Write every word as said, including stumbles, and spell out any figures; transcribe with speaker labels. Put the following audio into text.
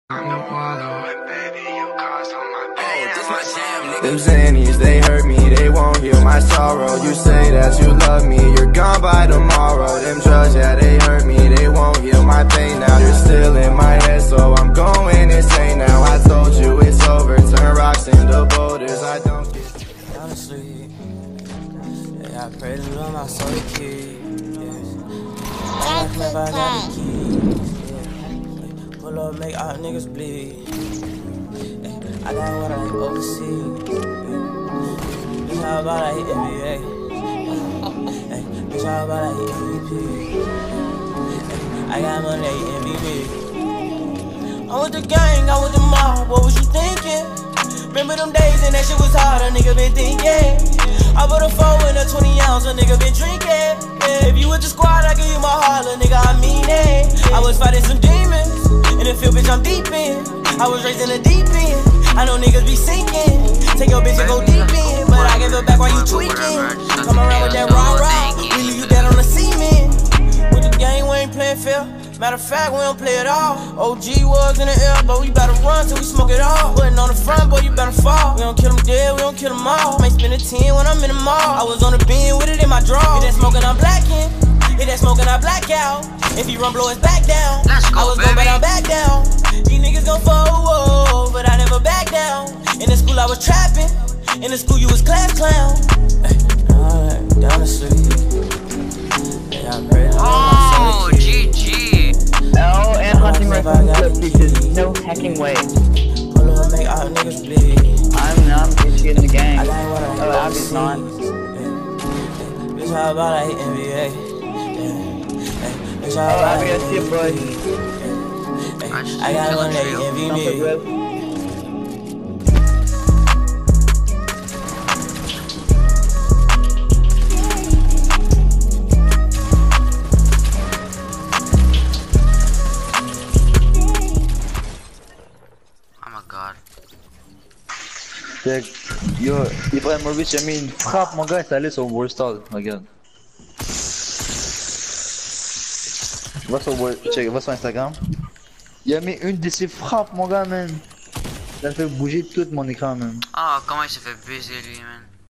Speaker 1: I'm the wallow, and baby, you caused all my pain.
Speaker 2: Oh, this my jam, nigga.
Speaker 3: Them Xannies, they hurt me, they won't heal my sorrow. You say that you love me, you're gone by tomorrow. Them drugs, yeah, they hurt me, they won't heal my pain now. You're still in my head, so I'm going insane now. I told you it's over, turn rocks into boulders. I don't get
Speaker 4: Honestly, yeah, I pray to Lord my soul to keep. Yeah, if I got the keys. Pull up, make all niggas bleed. I got what I like overseas. Bitch, how about I hit N B A? Bitch, how about I hit M V P? I got money, they envy me. I'm with the gang, I'm with the mob, what was you thinking? Remember them days and that shit was hard, a nigga been thinking. I put a four in a twenty ounce, a nigga been drinking. Yeah, if you with the squad, I give you my heart, a nigga, I mean it. I was fighting some demons, in the field, bitch, I'm deep in. I was raised in the deep end, I know niggas be sinking. Take your bitch and go deep in, but I give it back while you tweaking. Come around with that raw rock, we leave you dead on the cement. With the game, we ain't playing fair. Matter of fact, we don't play at all. O G was in the air, but we better run till we smoke it all. Putting on the front, boy, you better fall. We don't kill them dead, we don't kill them all. Might spend a ten when I'm in the mall. I was on the beam with it in my draw. Hit that smoking, I'm blacking. Hit that smoking, I black out. If he run, blow his back down.
Speaker 2: Let's go,
Speaker 4: I was
Speaker 2: baby.
Speaker 4: gon' but I'm back down. These niggas gon' fall, but I never back down. In the school, I was trapping. In the school, you was class clown. Hey, down the street. Yeah, I pray to
Speaker 2: Oh, G G.
Speaker 5: Oh, and hunting rifle clip because no hacking way.
Speaker 4: Pull up, make all niggas bleed.
Speaker 5: I'm not bitch in the game.
Speaker 4: I like what I
Speaker 5: Oh, obviously not.
Speaker 4: Bitch, how about I hit N B A? Bitch, how
Speaker 5: Oh,
Speaker 4: about
Speaker 5: I
Speaker 4: I
Speaker 5: got
Speaker 4: hit
Speaker 5: shit, boy.
Speaker 4: I got one that envy
Speaker 5: Something,
Speaker 4: me.
Speaker 5: bro.
Speaker 2: Oh my god.
Speaker 6: Check. Yo, Ibrahimovic a mis une frappe, mon gars, et c'est allé sur Worstall. Regarde. Va sur, Wor- check, va sur Instagram. Il a mis une de ses frappes, mon gars, man. Ça fait bouger tout mon écran, man.
Speaker 2: Oh, comment il s'est fait baiser lui, man.